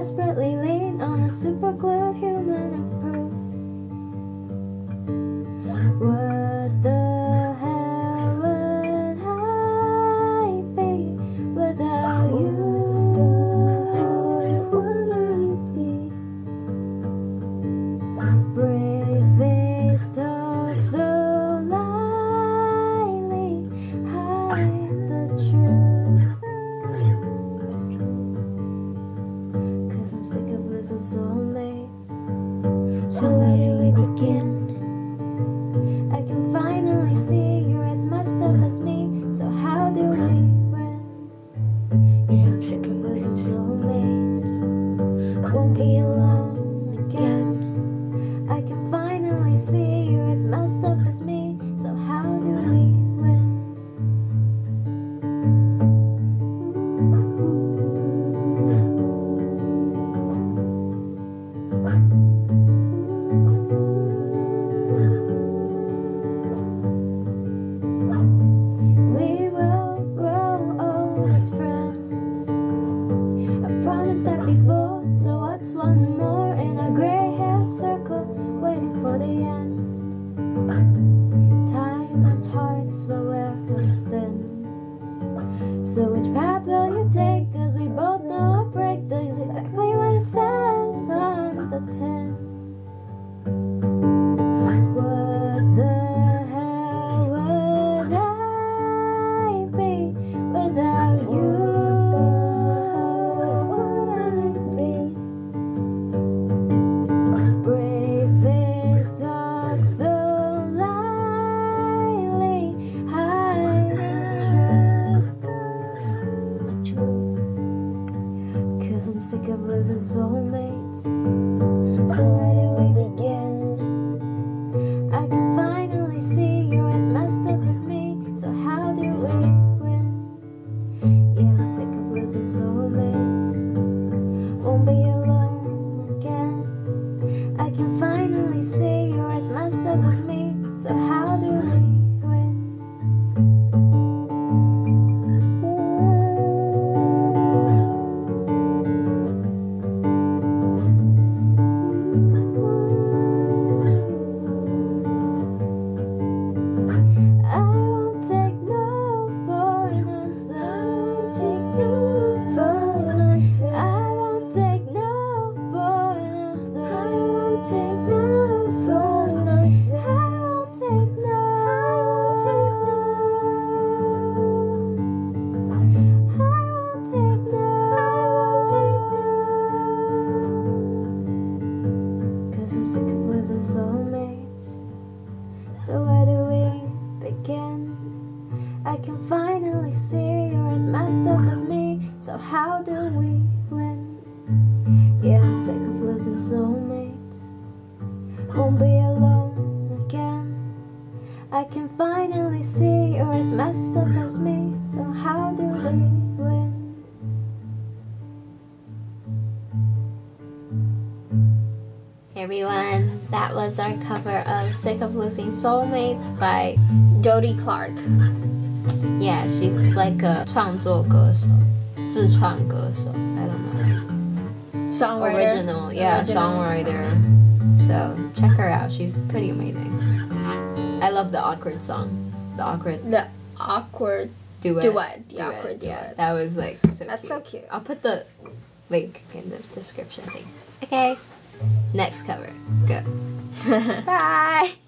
desperately lean on a superglued human of proof. What the hell would I be without you? Would I be? Brave face talk so lightly, hide the truth. 'Cause I'm sick of losing soulmates. So where do we begin? I can finally see you're as messed up as me. So how do we win? Yeah, I'm sick of losing soulmates. Won't be alone again. I can finally see you're as messed up as me. So how do we win? We will grow old as friends. I've promised that before. So what's one more in a gray-haired circle waiting for the end? Time and hearts will wear us thin. So which path will you take? 'Cause we both know a break does exactly what it says on the tin. What the hell would I be without you? Would I be? Brave face talk so lightly, hide the truth. 'Cause I'm sick of losing soulmates. So where do we begin? I can finally see you're as messed up as me. So how do we win? Yeah, I'm sick of losing soulmates. Won't be alone again. I can finally see you're as messed up as me. So how do we win? I won't take no for an answer. I won't take no for an answer. I won't take no for an answer. I won't take no. I won't take no. 'Cause I'm sick of losing soulmates. So where do we begin? I can finally see you're as messed up as me. So how do we win? Yeah, I'm sick of losing soulmates. Won't be alone again. I can finally see you're as messed up as me. So how do we win? Hey everyone, that was our cover of Sick of Losing Soulmates by Jody Clark. Yeah, she's like a 创作歌手，自创歌手. I don't know. Songwriter. Original, yeah, songwriter. So check her out. She's pretty amazing. I love the awkward song. The awkward The awkward duet. The awkward duet. Yeah, that was like so That's cute. so cute. I'll put the link in the description thing. Okay. Next cover. Go. Bye.